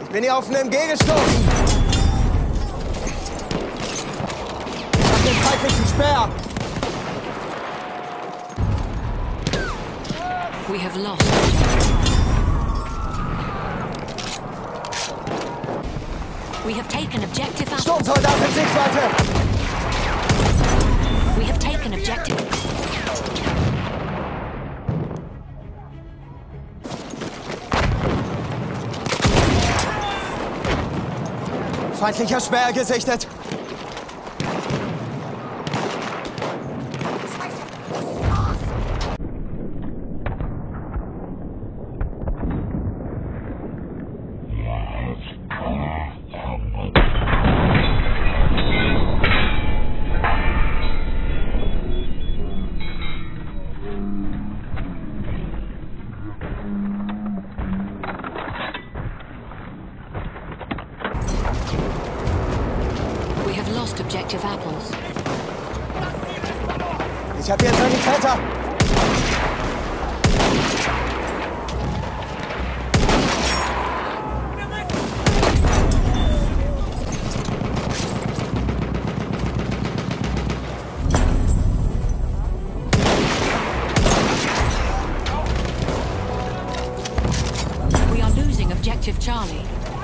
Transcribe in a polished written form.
Bin hier auf einen MG gestoßen. Ich hab den feindlichen Speer. We have lost. We have taken objective Apples. Sturmsoldat in Sichtweite. We have taken objective. Feindlicher Speer gesichtet. We have lost objective Apples. Ich hab hier einen Sanitäter. We are losing objective Charlie.